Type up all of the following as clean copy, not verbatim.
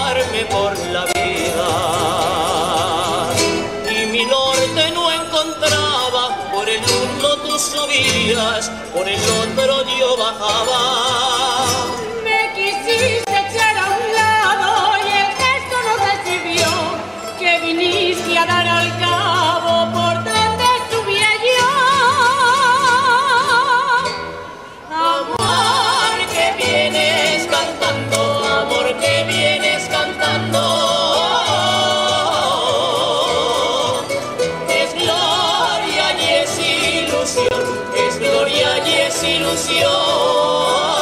llevarme por la vida. Y mi norte no encontraba, por el uno tú subías, por el otro yo bajaba. Me quisiste echar a un lado y el gesto no recibió, que viniste a dar al cabo por donde subía yo. Amor que vienes cantando, amor que vienes cantando, es gloria y es ilusión, es gloria y es ilusión.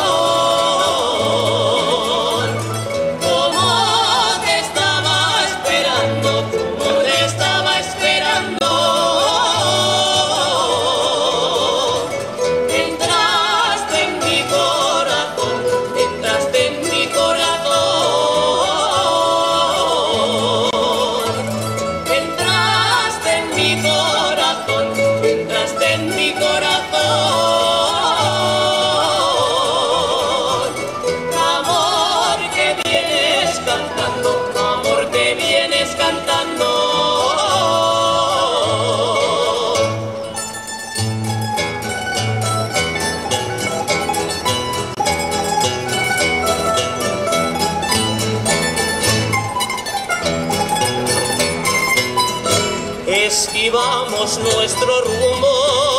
Esquivamos nuestro rumbo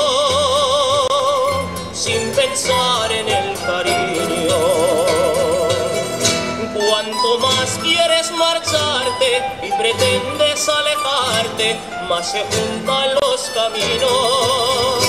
sin pensar en el cariño. Cuanto más quieres marcharte y pretendes alejarte, más se juntan los caminos.